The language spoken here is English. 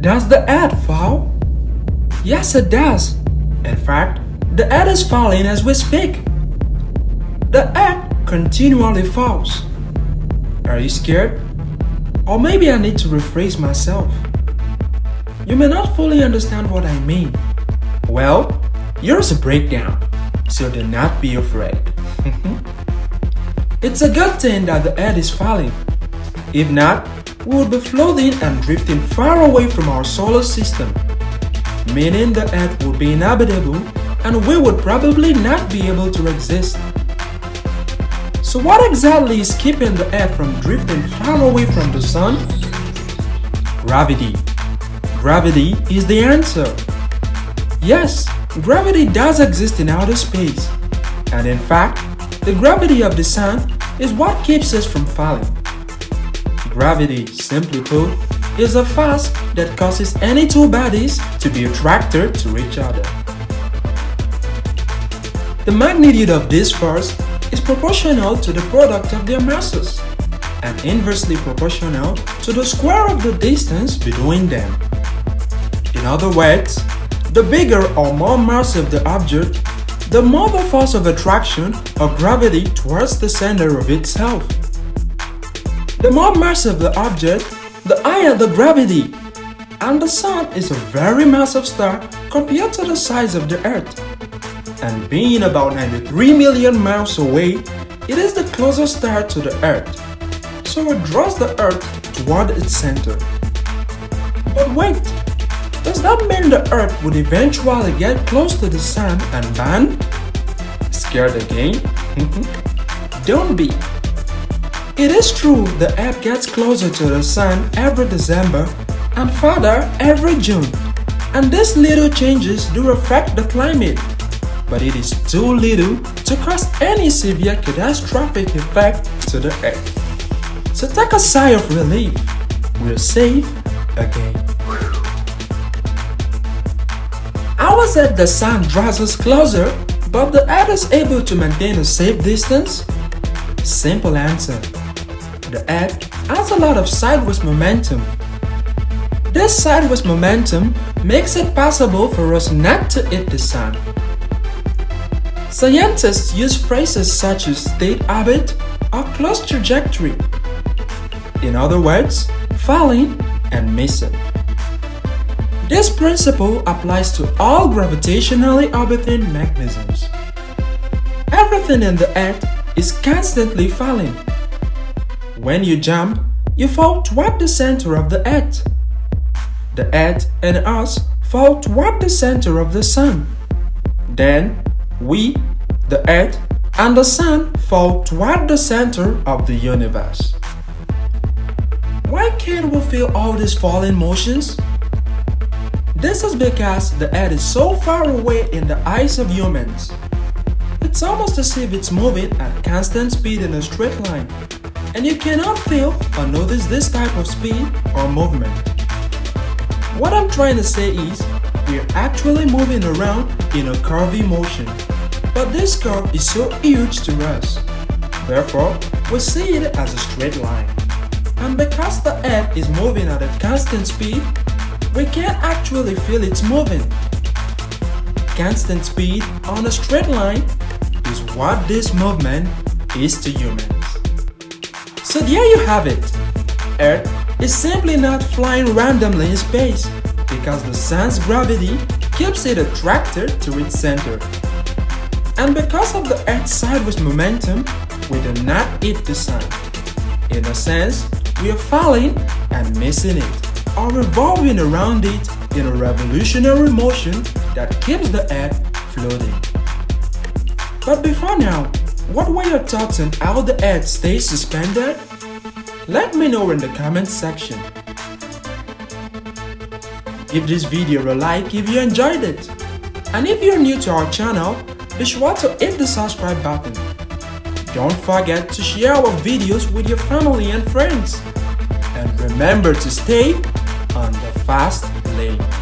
Does the Earth fall? Yes, it does. In fact, the Earth is falling as we speak. The Earth continually falls. Are you scared? Or maybe I need to rephrase myself. You may not fully understand what I mean. Well, here's a breakdown, so do not be afraid. It's a good thing that the Earth is falling. If not, we would be floating and drifting far away from our solar system, meaning the Earth would be inhabitable and we would probably not be able to exist. So what exactly is keeping the Earth from drifting far away from the Sun? Gravity. Gravity is the answer. Yes, gravity does exist in outer space, and in fact, the gravity of the Sun is what keeps us from falling. Gravity, simply put, is a force that causes any two bodies to be attracted to each other. The magnitude of this force is proportional to the product of their masses, and inversely proportional to the square of the distance between them. In other words, the bigger or more massive the object, the more the force of attraction or gravity towards the center of itself. The more massive the object, the higher the gravity. And the Sun is a very massive star compared to the size of the Earth. And being about 93 million miles away, it is the closest star to the Earth. So it draws the Earth toward its center. But wait, does that mean the Earth would eventually get close to the Sun and burn? Scared again? Don't be. It is true the Earth gets closer to the Sun every December and farther every June, and these little changes do affect the climate, but it is too little to cause any severe catastrophic effect to the Earth. So take a sigh of relief, we're safe again. How is it the Sun draws us closer, but the Earth is able to maintain a safe distance? Simple answer. The Earth has a lot of sideways momentum. This sideways momentum makes it possible for us not to hit the Sun. Scientists use phrases such as state orbit or close trajectory. In other words, falling and missing. This principle applies to all gravitationally orbiting mechanisms. Everything in the Earth is constantly falling. When you jump, you fall toward the center of the Earth. The Earth and us fall toward the center of the Sun. Then, we, the Earth, and the Sun fall toward the center of the universe. Why can't we feel all these falling motions? This is because the Earth is so far away in the eyes of humans. It's almost as if it's moving at constant speed in a straight line, and you cannot feel or notice this type of speed or movement. What I'm trying to say is, we're actually moving around in a curvy motion, but this curve is so huge to us. Therefore, we see it as a straight line. And because the Earth is moving at a constant speed, we can't actually feel it's moving. Constant speed on a straight line is what this movement is to humans. So there you have it. Earth is simply not flying randomly in space because the Sun's gravity keeps it attracted to its center. And because of the Earth's sideways momentum, we do not hit the Sun. In a sense, we are falling and missing it, or revolving around it in a revolutionary motion that keeps the Earth floating. But before now, what were your thoughts on how the Earth stays suspended? Let me know in the comments section. Give this video a like if you enjoyed it. And if you're new to our channel, be sure to hit the subscribe button. Don't forget to share our videos with your family and friends. And remember to stay on the fast lane.